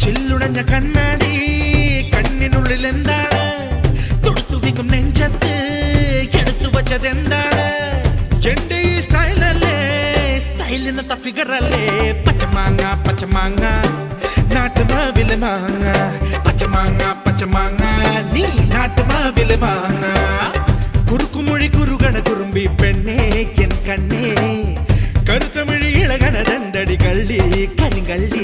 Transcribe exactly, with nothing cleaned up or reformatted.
ചില്ലുടഞ്ഞ കണ്ണാടി കണ്ണിനുള്ളിൽ എന്താണ് തൊടുത്തു വിക്കും നെഞ്ചത്ത് എടുത്തു വച്ചതെന്താണ് എന്റെ ഈ സ്റ്റൈലല്ലേ സ്റ്റൈലിനത്ത ഫിഗറല്ലേ പച്ചമാങ്ങ പച്ചമാങ്ങ നാട്ടുമാവിലെ മാങ്ങ പച്ചമാങ്ങ പച്ചമാങ്ങ നീ നാട്ടുമാവിലെ മാങ്ങ കുറുക്കുമൊഴി കുറുകണ കുറുമ്പി പെണ്ണേ എൻ കണ്ണേ കറുത്തമിഴി ഇളകണ രണ്ടടി കള്ളി കരിങ്കള്ളി